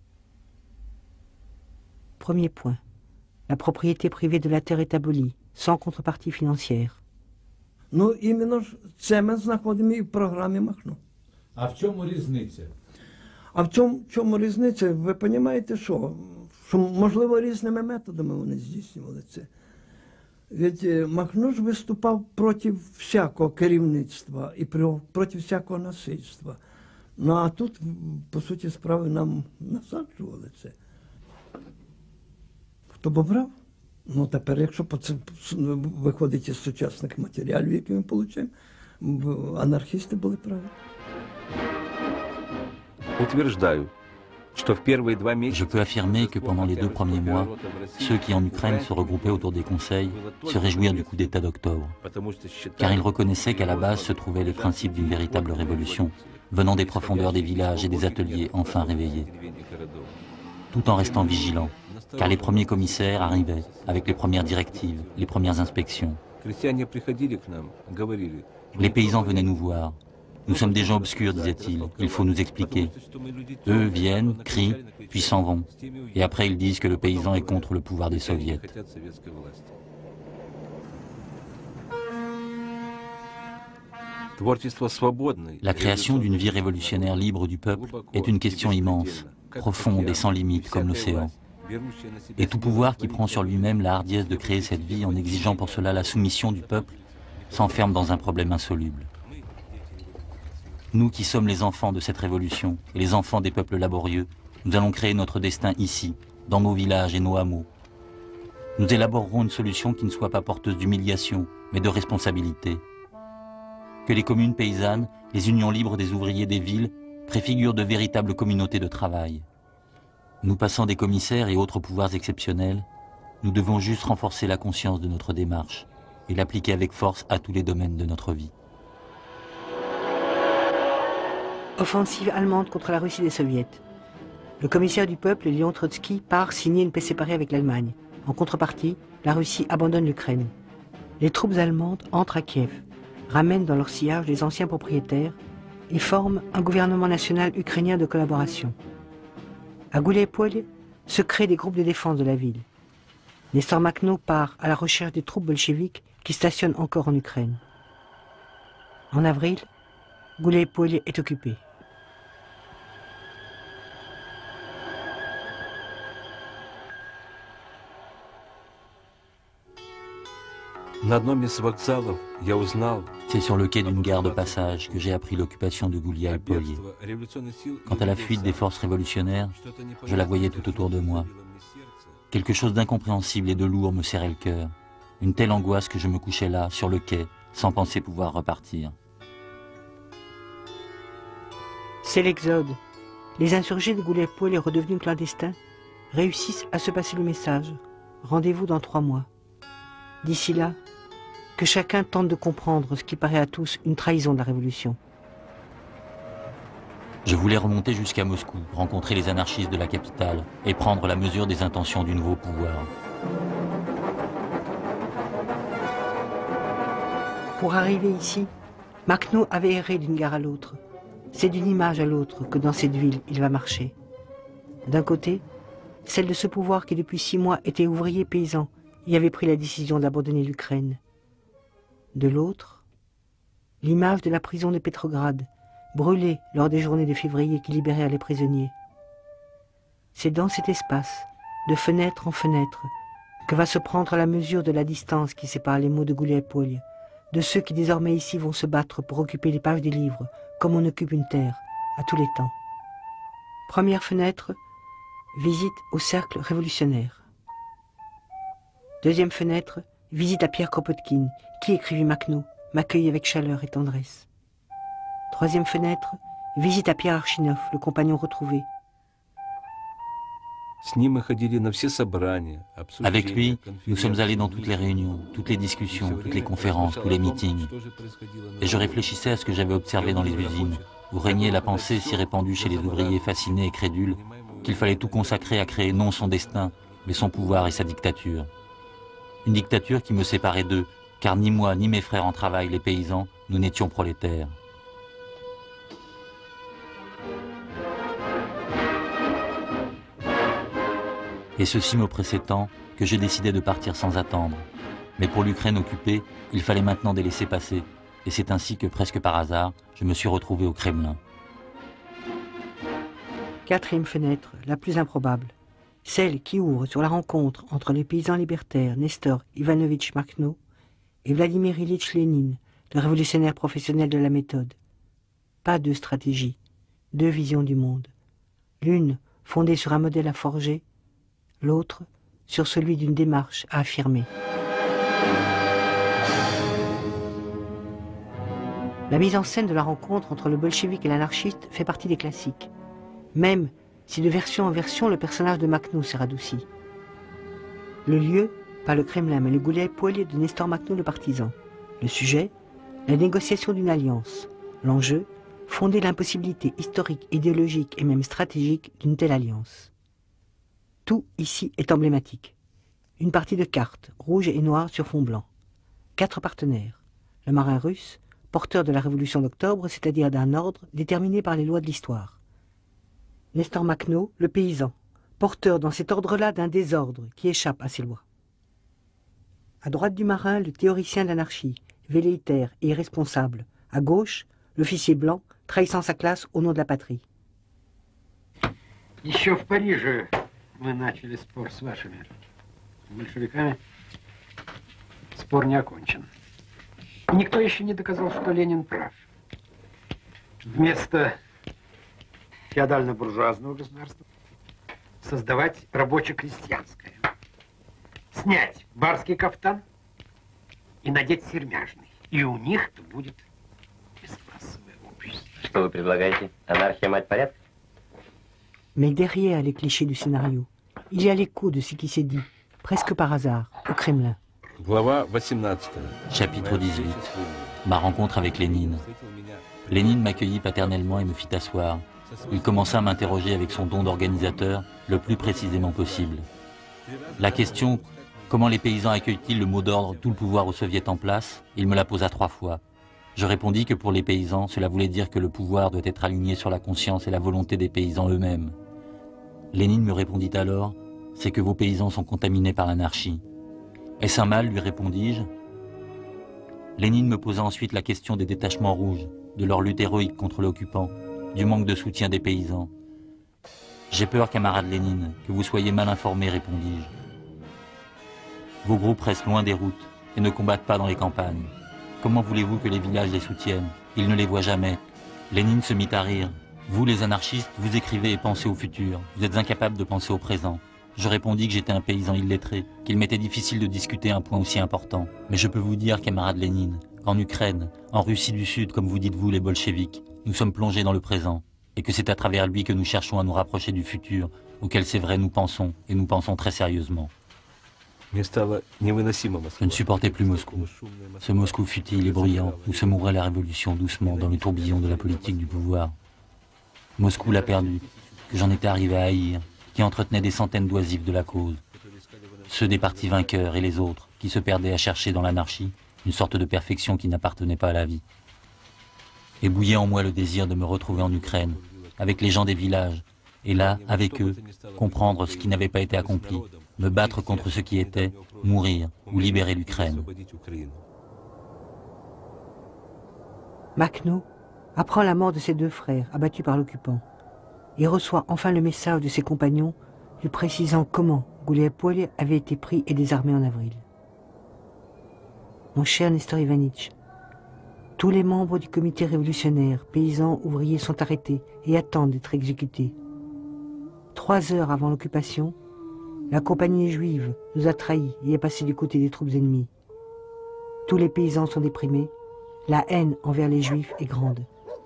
Premier point. La propriété privée de la terre est abolie, sans contrepartie financière. Ну, іменно ж це ми знаходимо і в програмі Махно. А в чому різниця? А в чому, чому різниця? Ви розумієте, що? Що, можливо, різними методами вони здійснювали це. Ведь Махно ж виступав проти всякого керівництва і проти всякого насильства. Ну, а тут, по суті справи, нам насаджували це. Хто б обрав? Ну, тепер, якщо виходить із сучасних матеріалів, які ми отримуємо, анархісти були праві. Утверждаю, что в первые два месяца... Je peux affirmer que pendant les deux premiers mois, ceux qui en Ukraine se regroupaient autour des conseils se réjouirent du coup d'État d'octobre, car ils reconnaissaient qu'à la base se trouvaient les principes d'une véritable révolution, venant des profondeurs des villages et des ateliers enfin réveillés, tout en restant vigilants, car les premiers commissaires arrivaient avec les premières directives, les premières inspections. Les paysans venaient nous voir. Nous sommes des gens obscurs, disait-il, il faut nous expliquer. Eux viennent, crient, puis s'en vont. Et après ils disent que le paysan est contre le pouvoir des soviets. La création d'une vie révolutionnaire libre du peuple est une question immense, profonde et sans limite comme l'océan. Et tout pouvoir qui prend sur lui-même la hardiesse de créer cette vie en exigeant pour cela la soumission du peuple s'enferme dans un problème insoluble. Nous qui sommes les enfants de cette révolution et les enfants des peuples laborieux, nous allons créer notre destin ici, dans nos villages et nos hameaux. Nous élaborerons une solution qui ne soit pas porteuse d'humiliation, mais de responsabilité. Que les communes paysannes, les unions libres des ouvriers des villes, préfigurent de véritables communautés de travail. Nous passant des commissaires et autres pouvoirs exceptionnels, nous devons juste renforcer la conscience de notre démarche et l'appliquer avec force à tous les domaines de notre vie. Offensive allemande contre la Russie des soviets. Le commissaire du peuple, Léon Trotsky, part signer une paix séparée avec l'Allemagne. En contrepartie, la Russie abandonne l'Ukraine. Les troupes allemandes entrent à Kiev, ramènent dans leur sillage les anciens propriétaires et forment un gouvernement national ukrainien de collaboration. À Gouleïpole se créent des groupes de défense de la ville. Nestor Makhno part à la recherche des troupes bolcheviques qui stationnent encore en Ukraine. En avril, Gouleïpole est occupé. C'est sur le quai d'une gare de passage que j'ai appris l'occupation de Gouleïpole. Quant à la fuite des forces révolutionnaires, je la voyais tout autour de moi. Quelque chose d'incompréhensible et de lourd me serrait le cœur. Une telle angoisse que je me couchais là, sur le quai, sans penser pouvoir repartir. C'est l'exode. Les insurgés de Gouleïpole, redevenus clandestins, réussissent à se passer le message. Rendez-vous dans trois mois. D'ici là, que chacun tente de comprendre ce qui paraît à tous une trahison de la Révolution. Je voulais remonter jusqu'à Moscou, rencontrer les anarchistes de la capitale et prendre la mesure des intentions du nouveau pouvoir. Pour arriver ici, Makhno avait erré d'une gare à l'autre. C'est d'une image à l'autre que dans cette ville il va marcher. D'un côté, celle de ce pouvoir qui depuis six mois était ouvrier paysan et avait pris la décision d'abandonner l'Ukraine. De l'autre, l'image de la prison de Petrograd, brûlée lors des journées de février qui libéraient les prisonniers. C'est dans cet espace, de fenêtre en fenêtre, que va se prendre la mesure de la distance qui sépare les mots de Gouliaï-Polje, de ceux qui désormais ici vont se battre pour occuper les pages des livres, comme on occupe une terre, à tous les temps. Première fenêtre, visite au cercle révolutionnaire. Deuxième fenêtre, visite à Pierre Kropotkin, qui, écrivit Makhno, m'accueillit avec chaleur et tendresse. Troisième fenêtre, visite à Pierre Archinov, le compagnon retrouvé. Avec lui, nous sommes allés dans toutes les réunions, toutes les discussions, toutes les conférences, tous les meetings. Et je réfléchissais à ce que j'avais observé dans les usines, où régnait la pensée si répandue chez les ouvriers fascinés et crédules, qu'il fallait tout consacrer à créer non son destin, mais son pouvoir et sa dictature. Une dictature qui me séparait d'eux, car ni moi ni mes frères en travail, les paysans, nous n'étions prolétaires. Et ceci m'oppressait tant que je décidai de partir sans attendre. Mais pour l'Ukraine occupée, il fallait maintenant des laissez-passer, et c'est ainsi que, presque par hasard, je me suis retrouvé au Kremlin. Quatrième fenêtre, la plus improbable, celle qui ouvre sur la rencontre entre les paysans libertaires Nestor Ivanovitch Makhno et Vladimir Ilitch Lénine, le révolutionnaire professionnel de la méthode. Pas deux stratégies, deux visions du monde. L'une fondée sur un modèle à forger, l'autre sur celui d'une démarche à affirmer. La mise en scène de la rencontre entre le bolchevique et l'anarchiste fait partie des classiques, même si de version en version le personnage de Makhno s'est radouci. Le lieu, pas le Kremlin, mais le Gouliaï-Polje de Nestor Makhno le partisan. Le sujet, la négociation d'une alliance. L'enjeu, fonder l'impossibilité historique, idéologique et même stratégique d'une telle alliance. Tout ici est emblématique. Une partie de cartes, rouge et noire sur fond blanc. Quatre partenaires. Le marin russe, porteur de la révolution d'octobre, c'est-à-dire d'un ordre déterminé par les lois de l'histoire. Nestor Makhno, le paysan, porteur dans cet ordre-là d'un désordre qui échappe à ces lois. À droite du marin, le théoricien d'anarchie, velléitaire et irresponsable. À gauche, l'officier blanc, trahissant sa classe au nom de la patrie. Еще в Париже мы начали спор с вашими большевиками. Спор не окончен. Никто еще не доказал, что Ленин прав. Вместо феодально-буржуазного государства создавать рабоче-крестьянское. Снять барский кафтан и надеть сермяжный. И у них-то будет бесклассовое общество. Что вы предлагаете? Анархия, мать порядка? Mais derrière les clichés du scénario, il y a l'écho de ce qui s'est dit, presque par hasard, au Kremlin. Chapitre dix-huit. Ma rencontre avec Lénine. Lénine m'accueillit paternellement et me fit asseoir. Il commença à m'interroger avec son don d'organisateur le plus précisément possible. La question « Comment les paysans accueillent-ils le mot d'ordre « tout le pouvoir au soviet en place ?» il me la posa trois fois. Je répondis que pour les paysans, cela voulait dire que le pouvoir doit être aligné sur la conscience et la volonté des paysans eux-mêmes. Lénine me répondit alors « C'est que vos paysans sont contaminés par l'anarchie. » Est-ce un mal, lui répondis-je. Lénine me posa ensuite la question des détachements rouges, de leur lutte héroïque contre l'occupant, du manque de soutien des paysans. J'ai peur, camarade Lénine, que vous soyez mal informé, répondis-je. Vos groupes restent loin des routes et ne combattent pas dans les campagnes. Comment voulez-vous que les villages les soutiennent? Ils ne les voient jamais. Lénine se mit à rire. Vous, les anarchistes, vous écrivez et pensez au futur. Vous êtes incapables de penser au présent. Je répondis que j'étais un paysan illettré, qu'il m'était difficile de discuter un point aussi important. Mais je peux vous dire, camarade Lénine, qu'en Ukraine, en Russie du Sud, comme vous dites vous, les bolcheviks, nous sommes plongés dans le présent, et que c'est à travers lui que nous cherchons à nous rapprocher du futur, auquel c'est vrai nous pensons, et nous pensons très sérieusement. Je ne supportais plus Moscou. Ce Moscou futile et bruyant, où se mourait la révolution doucement dans le tourbillon de la politique du pouvoir. Moscou l'a perdu, que j'en étais arrivé à haïr, qui entretenait des centaines d'oisifs de la cause. Ceux des partis vainqueurs et les autres, qui se perdaient à chercher dans l'anarchie une sorte de perfection qui n'appartenait pas à la vie. Et bouillait en moi le désir de me retrouver en Ukraine, avec les gens des villages, et là, avec eux, comprendre ce qui n'avait pas été accompli, me battre contre ce qui était, mourir ou libérer l'Ukraine. Makhno apprend la mort de ses deux frères, abattus par l'occupant. et reçoit enfin le message de ses compagnons lui précisant comment Gouliaï-Polé avait été pris et désarmé en avril. Mon cher Nestor Ivanitch, tous les membres du comité révolutionnaire, paysans, ouvriers, sont arrêtés et attendent d'être exécutés. Trois heures avant l'occupation, la compagnie juive nous a trahis et est passée du côté des troupes ennemies. Tous les paysans sont déprimés, la haine envers les juifs est grande.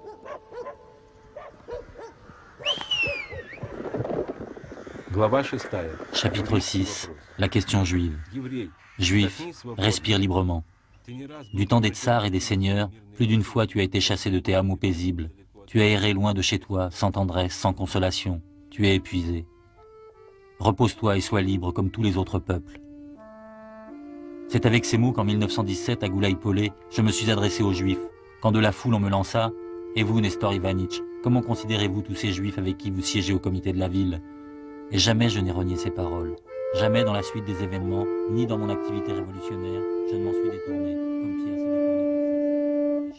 Chapitre six. La question juive. Juif, respire librement. Du temps des tsars et des seigneurs, plus d'une fois tu as été chassé de tes hameaux paisibles. Tu as erré loin de chez toi, sans tendresse, sans consolation. Tu es épuisé. Repose-toi et sois libre comme tous les autres peuples. C'est avec ces mots qu'en mille neuf cent dix-sept, à Gouliaï-Polé, je me suis adressé aux Juifs. Quand de la foule on me lança, « Et vous, Nestor Ivanitch, comment considérez-vous tous ces Juifs avec qui vous siégez au comité de la ville ?» Et jamais je n'ai renié ces paroles. Jamais dans la suite des événements, ni dans mon activité révolutionnaire, je ne m'en suis détourné, comme Pierre s'est détourné.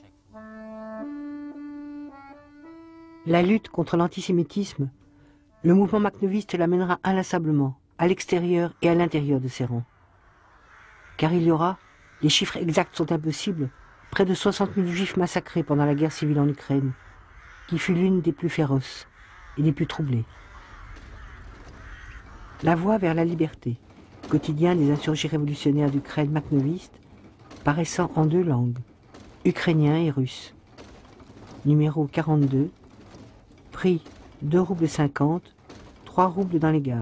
La lutte contre l'antisémitisme, le mouvement makhnoviste l'amènera inlassablement, à l'extérieur et à l'intérieur de ses rangs. Car il y aura, les chiffres exacts sont impossibles, près de soixante mille juifs massacrés pendant la guerre civile en Ukraine, qui fut l'une des plus féroces et des plus troublées. La voie vers la liberté, quotidien des insurgés révolutionnaires d'Ukraine makhnovistes, paraissant en deux langues, ukrainien et russe. Numéro quarante-deux, prix deux roubles cinquante, trois roubles dans les gares.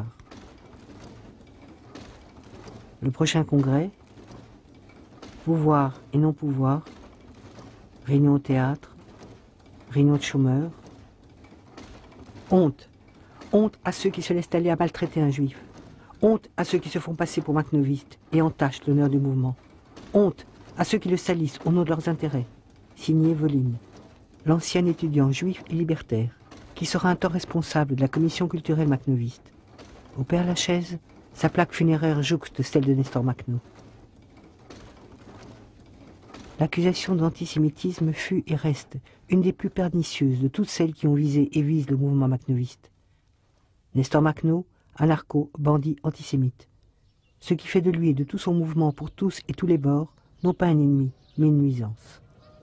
Le prochain congrès, pouvoir et non pouvoir, réunion au théâtre, réunion de chômeurs, honte. Honte à ceux qui se laissent aller à maltraiter un juif. Honte à ceux qui se font passer pour makhnovistes et entachent l'honneur du mouvement. Honte à ceux qui le salissent au nom de leurs intérêts. Signé Voline, l'ancien étudiant juif et libertaire, qui sera un temps responsable de la commission culturelle makhnoviste. Au Père-Lachaise, sa plaque funéraire jouxte celle de Nestor Makhno. L'accusation d'antisémitisme fut et reste une des plus pernicieuses de toutes celles qui ont visé et visent le mouvement makhnoviste. Nestor Makhno, anarcho, bandit antisémite. Ce qui fait de lui et de tout son mouvement pour tous et tous les bords, non pas un ennemi, mais une nuisance.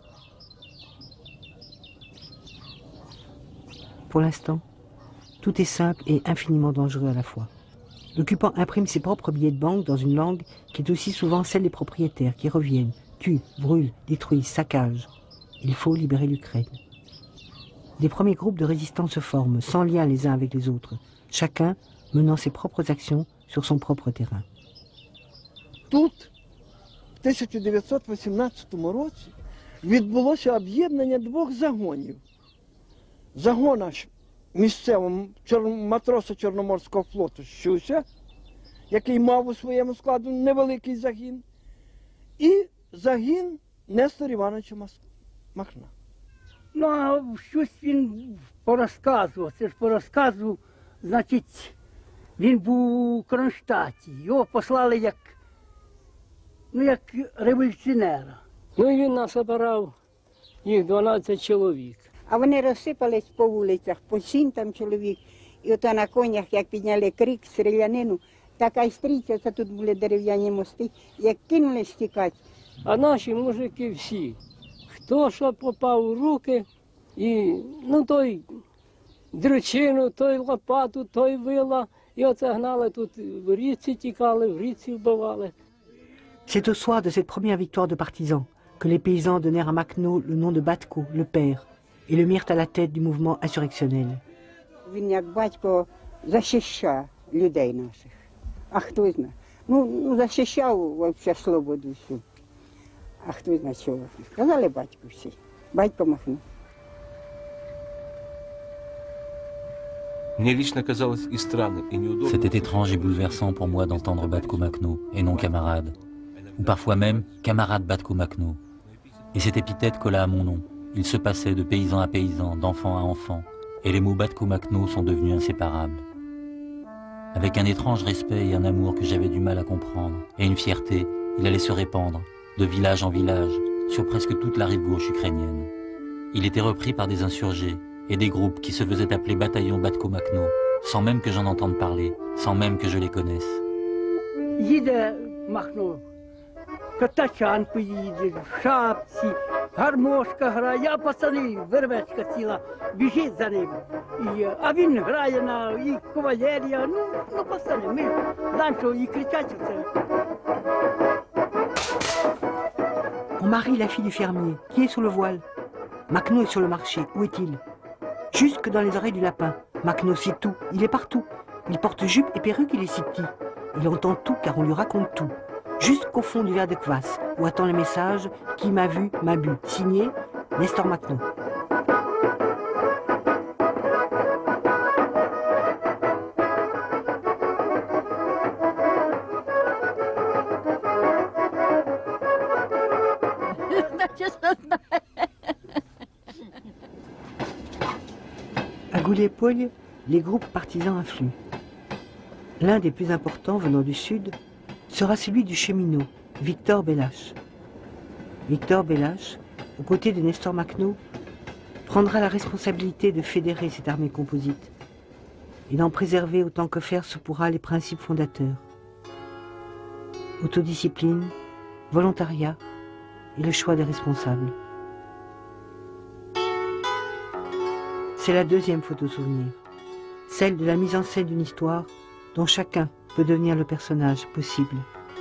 Pour l'instant, tout est simple et infiniment dangereux à la fois. L'occupant imprime ses propres billets de banque dans une langue qui est aussi souvent celle des propriétaires qui reviennent, tuent, brûlent, détruisent, saccagent. Il faut libérer l'Ukraine. Des premiers groupes de résistants se forment, sans lien les uns avec les autres, chacun menant ses propres actions sur son propre terrain. Тут, в тисяча дев'ятсот вісімнадцятому році, відбулося об'єднання двох загонів. Загона місцевого матроса Чорноморського флоту Щуся, який мав у своєму складу невеликий загін, і загін Нестора Івановича Махна. Ну, а щось він порозказував, це ж порозказував, значить, він був у Кронштадті, його послали як, ну, як революціонера. Ну і він нас обирав, їх дванадцять чоловік. А вони розсипались по вулицях, по сім там чоловік, і ото на конях, як підняли крик, стрілянину, така й стрійця, це тут були дерев'яні мости, як кинули стікати. А наші мужики всі, хто що попав у руки, і, ну, той дрючину, той лопату, той вила, і оце гнали тут, в річці тікали, в річці вбивали. C'est au soir de cette première victoire de partisans que les paysans donnèrent à Makhno le nom de Batko, le père, et le mirent à la tête du mouvement insurrectionnel. Він як батько захищав людей наших. А хто знає? Ну, захищав взагалі свободу всю. А хто знає чого? Сказали батьку всі. Батько Махно. C'était étrange et bouleversant pour moi d'entendre Batko Makhno et non camarade, ou parfois même camarade Batko Makhno. Et cette épithète colla à mon nom. Il se passait de paysan à paysan, d'enfant à enfant, et les mots Batko Makhno sont devenus inséparables. Avec un étrange respect et un amour que j'avais du mal à comprendre, et une fierté, il allait se répandre, de village en village, sur presque toute la rive gauche ukrainienne. Il était repris par des insurgés, et des groupes qui se faisaient appeler bataillon Batco-Makhno, sans même que j'en entende parler, sans même que je les connaisse. Їде Махно, Тачан поїде, в шапці, гармошка грає, а пацани, вервечка ціла, біжить за ним. І, а він грає на і кавалерія, ну, ну пацани, ми знаємо, що і кричать оце. On marie la fille du fermier. Qui est sur le voile? Makhno est sur le marché. Où est-il? Jusque dans les oreilles du lapin. Makhno sait tout. Il est partout. Il porte jupe et perruque, il est si petit. Il entend tout car on lui raconte tout. Jusqu'au fond du verre de kvass, où attend le message « Qui m'a vu, m'a bu ». Signé Nestor Makhno. À Goulier-Pouille, les groupes partisans affluent. L'un des plus importants venant du sud sera celui du cheminot, Victor Bellache. Victor Bellache, aux côtés de Nestor Makhno, prendra la responsabilité de fédérer cette armée composite et d'en préserver autant que faire se pourra les principes fondateurs. Autodiscipline, volontariat et le choix des responsables. C'est la deuxième photo souvenir, celle de la mise en scène d'une histoire dont chacun peut devenir le personnage possible.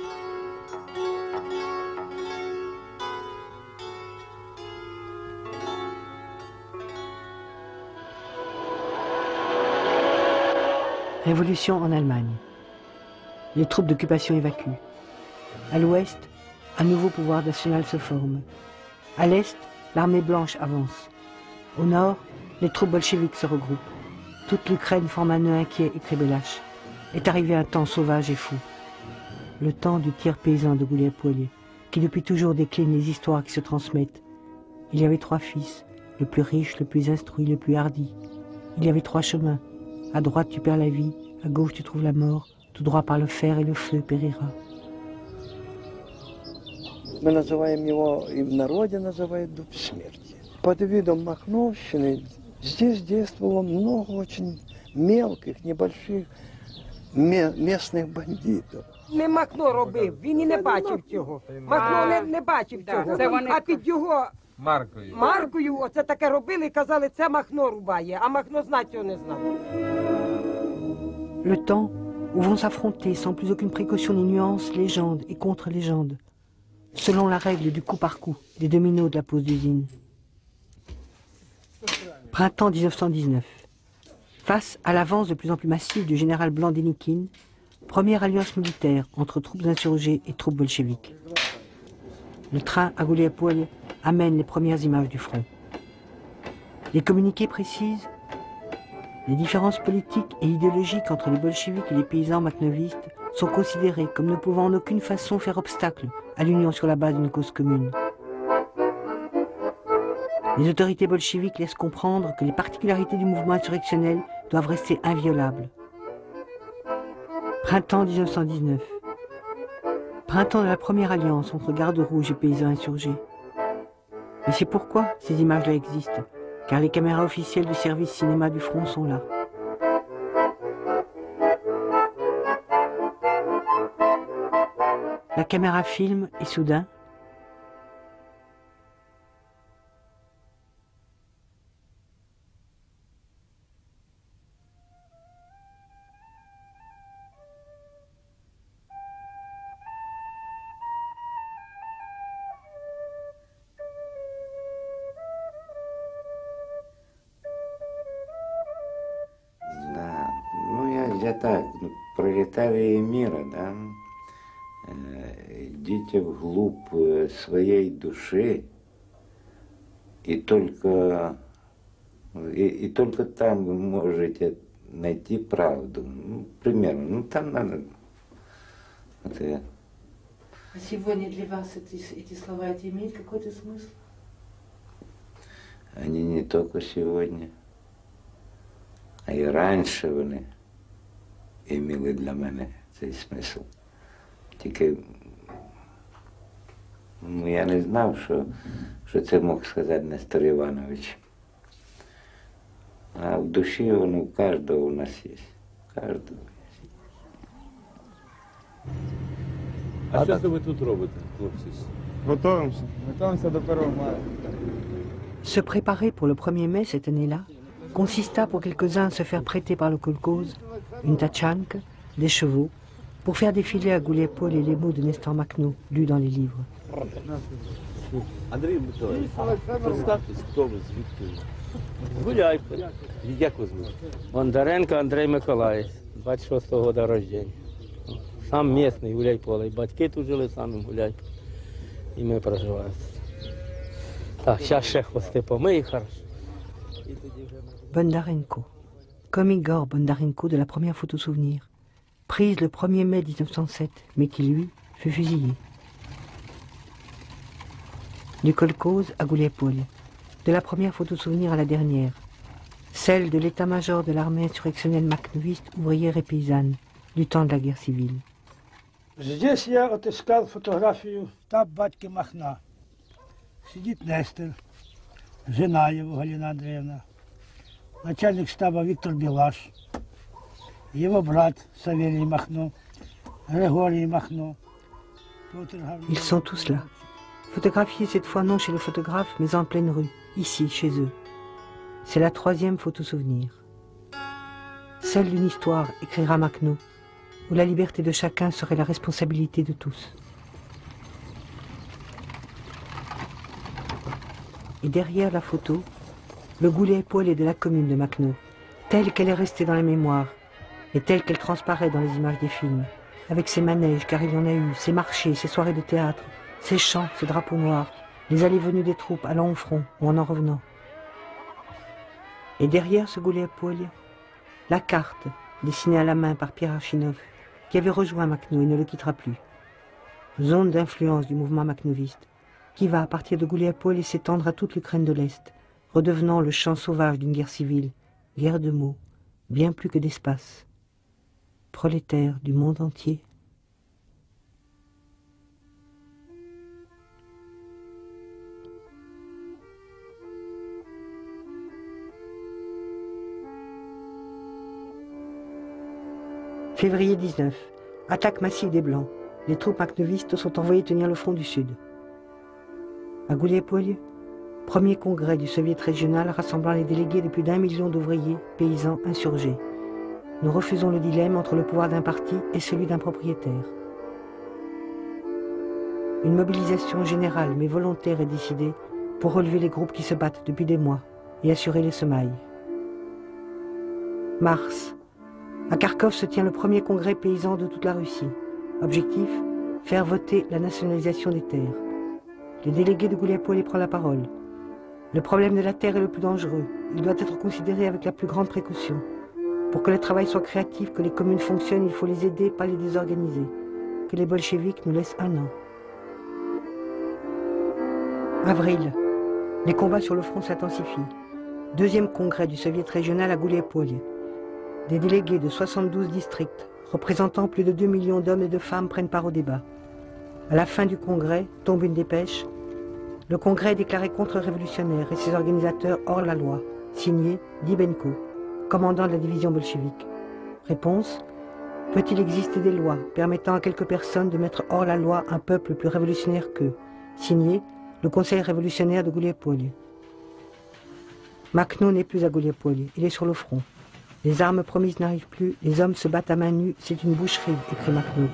Révolution en Allemagne. Les troupes d'occupation évacuent. À l'ouest, un nouveau pouvoir national se forme. À l'est, l'armée blanche avance. Au nord, les troupes bolcheviques se regroupent. Toute l'Ukraine forme un nœud inquiet, écrit Bellache. Est arrivé un temps sauvage et fou. Le temps du tir paysan de Goulier-Pouille, qui depuis toujours décline les histoires qui se transmettent. Il y avait trois fils, le plus riche, le plus instruit, le plus hardi. Il y avait trois chemins. À droite tu perds la vie, à gauche tu trouves la mort, tout droit par le fer et le feu périra. Мы называем его, и в народе называют дуб смерти. Под видом Махновщины здесь действовало много очень мелких, небольших местных бандитов. Не Махно робив, він і не бачив цього. Махно не, не бачив цього. Це вони... А під його маркою. маркою оце таке робили і казали, це Махно рубає, а Махно знать цього не знав. Le temps où vont s'affronter sans plus aucune précaution ni nuance légende et contre-légende, selon la règle du coup par coup, des dominos de la pose d'usine. Printemps mille neuf cent dix-neuf. Face à l'avance de plus en plus massive du général blanc Dénikine, première alliance militaire entre troupes insurgées et troupes bolcheviques. Le train à Goulier-Pouille amène les premières images du front. Les communiqués précisent les différences politiques et idéologiques entre les bolcheviques et les paysans makhnovistes sont considérées comme ne pouvant en aucune façon faire obstacle à l'union sur la base d'une cause commune. Les autorités bolcheviques laissent comprendre que les particularités du mouvement insurrectionnel doivent rester inviolables. Printemps mille neuf cent dix-neuf. Printemps de la première alliance entre gardes rouges et paysans insurgés. Mais c'est pourquoi ces images-là existent, car les caméras officielles du service cinéma du front sont là. La caméra filme et soudain, Я так, ну, пролетарии мира, да, э, идите вглубь своей души, и только, и, и только там вы можете найти правду. Ну, примерно, ну там надо... Это... А сегодня для вас эти, эти слова эти имеют какой-то смысл? Они не только сегодня, а и раньше вони імели для мене цей смисл. Тільки ну, я не знав, що, що це мог сказати Нестор Іванович. А в душі воно у кожного у нас є. У кожного. А що це ви тут робите, хлопці? Готуємося. Готуємося до першого мая. Se préparer pour le premier mai cette année-là consista pour quelques-uns à se faire prêter par le kolkhoz une tachanka, des chevaux, pour faire défiler à Gouliaipol les mots de Nestor Makhno, lus dans les livres. Андрій Миколаївич, представтесь, хто ви, звідки? Гуляйполь. Як ви звуть? Бондаренко Андрій Миколаївич, двадцять шостого года рождения. Сам місний Гуляйполь. І батьки тут жили самі в Гуляйполі. І ми проживаємо. Так, зараз ще хвости помию, хорошо. Bondarenko, comme Igor Bondarenko de la première photo souvenir, prise le premier mai mille neuf cent sept, mais qui, lui, fut fusillé. Du kolkhoz à Gouliaipol, de la première photo souvenir à la dernière, celle de l'état-major de l'armée insurrectionnelle makhnoviste, ouvrière et paysanne, du temps de la guerre civile. Здесь я отыскал фотографию штаб батьки Махна. Сидит Нестор, жена его, Галина Андреевна, начальник штаба Виктор Белаш, его брат Савелий Махно, Григорий Махно. Ils sont tous là, photographiés cette fois non chez le photographe, mais en pleine rue, ici, chez eux. C'est la troisième photo souvenir. Celle d'une histoire, écrira Makhno, où la liberté de chacun serait la responsabilité de tous. Et derrière la photo, le Gouliaipol de la commune de Makhno, telle qu'elle est restée dans la mémoire, et telle qu'elle transparaît dans les images des films, avec ses manèges, car il y en a eu, ses marchés, ses soirées de théâtre, ses chants, ses drapeaux noirs, les allées-venues des troupes allant au front ou en en revenant. Et derrière ce Gouliaipol, la carte, dessinée à la main par Pierre Archinov, qui avait rejoint Makhno et ne le quittera plus. Zone d'influence du mouvement makhnoviste, qui va à partir de Gouliaipol et s'étendre à toute l'Ukraine de l'Est, redevenant le champ sauvage d'une guerre civile, guerre de mots, bien plus que d'espace. Prolétaires du monde entier. Février dix-neuf. Attaque massive des Blancs. Les troupes makhnovistes sont envoyées tenir le front du Sud. À Gouliaipol, premier congrès du Soviet régional rassemblant les délégués de plus d'un million d'ouvriers, paysans, insurgés. Nous refusons le dilemme entre le pouvoir d'un parti et celui d'un propriétaire. Une mobilisation générale mais volontaire est décidée pour relever les groupes qui se battent depuis des mois et assurer les semailles. Mars. À Kharkov se tient le premier congrès paysan de toute la Russie. Objectif, faire voter la nationalisation des terres. Le délégué de Gouliaipol prend la parole. Le problème de la terre est le plus dangereux. Il doit être considéré avec la plus grande précaution. Pour que le travail soit créatif, que les communes fonctionnent, il faut les aider, pas les désorganiser. Que les bolcheviks nous laissent un an. Avril. Les combats sur le front s'intensifient. Deuxième congrès du Soviet régional à Gouliaipol. Des délégués de soixante-douze districts, représentant plus de deux millions d'hommes et de femmes, prennent part au débat. À la fin du congrès, tombe une dépêche. Le congrès est déclaré contre-révolutionnaire et ses organisateurs hors la loi. Signé Dibenko, commandant de la division bolchevique. Réponse: peut-il exister des lois permettant à quelques personnes de mettre hors la loi un peuple plus révolutionnaire qu'eux? Signé le Conseil révolutionnaire de Gouliaipol. Makhno n'est plus à Gouliaipol, il est sur le front. Les armes promises n'arrivent plus, les hommes se battent à main nue, c'est une boucherie, écrit Makhno.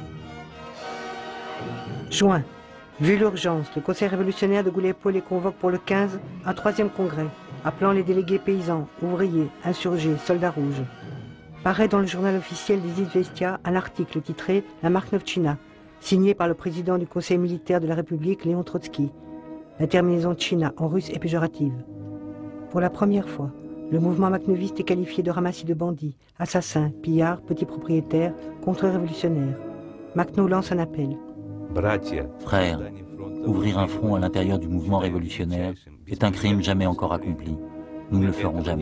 Juin. Vu l'urgence, le Conseil révolutionnaire de Gouliaipol convoque pour le quinze un troisième congrès, appelant les délégués paysans, ouvriers, insurgés, soldats rouges. Paraît dans le journal officiel des Izvestia un article titré « La Makhnovtchina », signé par le président du Conseil militaire de la République, Léon Trotsky. La terminaison tchina en russe est péjorative. Pour la première fois, le mouvement makhnoviste est qualifié de ramassis de bandits, assassins, pillards, petits propriétaires, contre-révolutionnaires. Makhno lance un appel. Frères, ouvrir un front à l'intérieur du mouvement révolutionnaire est un crime jamais encore accompli. Nous ne le ferons jamais.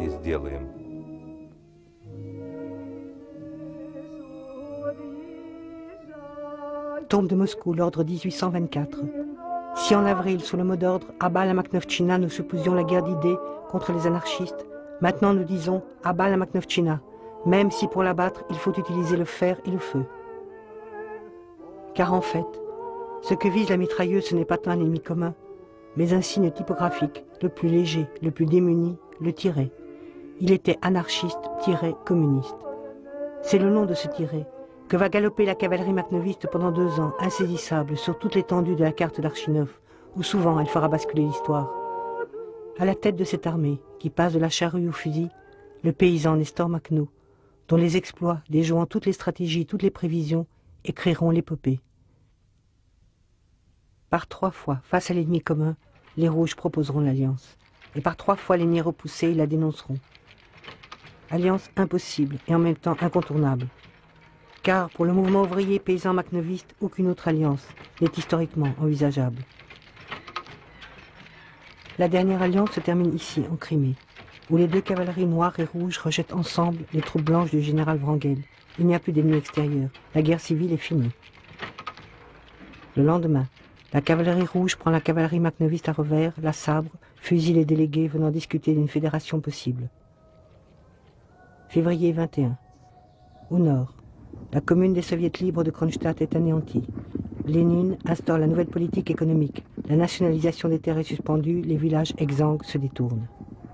Tombe de Moscou l'ordre dix-huit cent vingt-quatre. Si en avril, sous le mot d'ordre « Abat la Makhnovtchina, nous supposions la guerre d'idées contre les anarchistes », Maintenant nous disons « Abat la Maknovtchina », même si pour l'abattre il faut utiliser le fer et le feu. Car en fait, ce que vise la mitrailleuse, ce n'est pas tant un ennemi commun, mais un signe typographique, le plus léger, le plus démuni, le tiret. Il était anarchiste-communiste. C'est le nom de ce tiret que va galoper la cavalerie maknoviste pendant deux ans, insaisissable sur toute l'étendue de la carte d'Archinov, où souvent elle fera basculer l'histoire. À la tête de cette armée, qui passe de la charrue au fusil, le paysan Nestor Makhno, dont les exploits, déjouant toutes les stratégies, toutes les prévisions, écriront l'épopée. Par trois fois, face à l'ennemi commun, les Rouges proposeront l'alliance. Et par trois fois, l'ennemi repoussé, ils la dénonceront. Alliance impossible et en même temps incontournable. Car pour le mouvement ouvrier paysan makhnoviste, aucune autre alliance n'est historiquement envisageable. La dernière alliance se termine ici, en Crimée, où les deux cavaleries noires et rouges rejettent ensemble les troupes blanches du général Wrangel. Il n'y a plus d'ennemis extérieurs. La guerre civile est finie. Le lendemain, la cavalerie rouge prend la cavalerie makhnoviste à revers, la sabre, fusille les délégués venant discuter d'une fédération possible. Février vingt et un. Au nord, la commune des soviets libres de Kronstadt est anéantie. Lénine instaure la nouvelle politique économique. La nationalisation des terres est suspendue, les villages exsangues se détournent.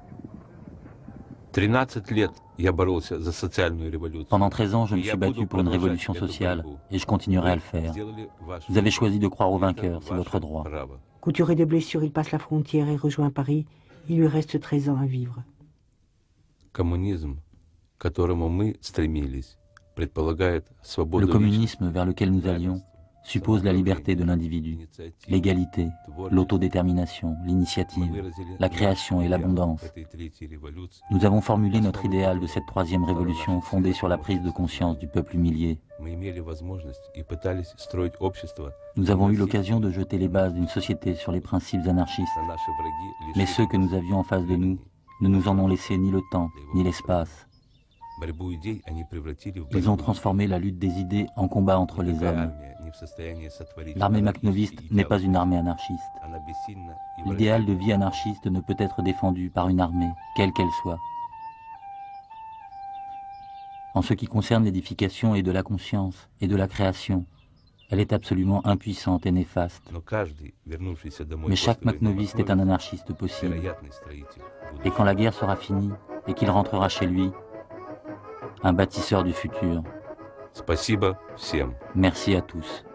Pendant treize ans, je me suis battu pour une révolution sociale et je continuerai à le faire. Vous avez choisi de croire au vainqueur, c'est votre droit. Couturé de blessures, il passe la frontière et rejoint Paris. Il lui reste treize ans à vivre. Le communisme vers lequel nous allions suppose la liberté de l'individu, l'égalité, l'autodétermination, l'initiative, la création et l'abondance. Nous avons formulé notre idéal de cette troisième révolution fondée sur la prise de conscience du peuple humilié. Nous avons eu l'occasion de jeter les bases d'une société sur les principes anarchistes, mais ceux que nous avions en face de nous ne nous en ont laissé ni le temps, ni l'espace. Ils ont transformé la lutte des idées en combat entre les hommes. L'armée makhnoviste n'est pas une armée anarchiste. L'idéal de vie anarchiste ne peut être défendu par une armée, quelle qu'elle soit. En ce qui concerne l'édification et de la conscience et de la création, elle est absolument impuissante et néfaste. Mais chaque makhnoviste est un anarchiste possible. Et quand la guerre sera finie et qu'il rentrera chez lui, un bâtisseur du futur. Merci à tous.